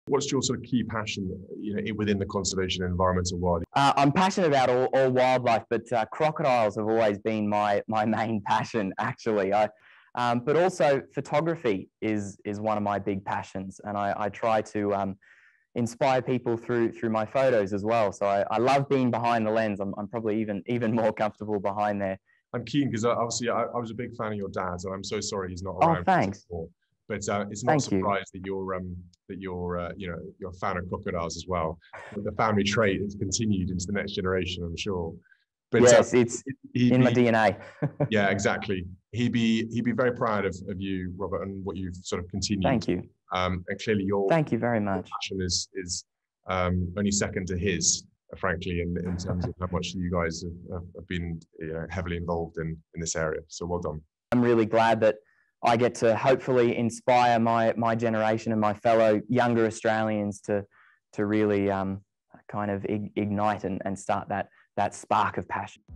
What's your sort of key passion, within the conservation and environmental world? I'm passionate about all wildlife, but crocodiles have always been my main passion, actually. But also photography is one of my big passions, and I try to inspire people through my photos as well. So I love being behind the lens. I'm probably even more comfortable behind there. I'm keen because obviously I was a big fan of your dad's, and I'm so sorry he's not Oh, around thanks. anymore. But it's not Thank surprised that you're a fan of crocodiles as well. But the family trait has continued into the next generation, I'm sure. But yes, it's in my DNA. Yeah, exactly. He'd be very proud of you, Robert, and what you've sort of continued. Thank you. And clearly thank you very much. Passion is only second to his, frankly, in terms of how much you guys have been heavily involved in this area. So well done. I'm really glad that I get to hopefully inspire my generation and my fellow younger Australians to really kind of ignite and start that spark of passion.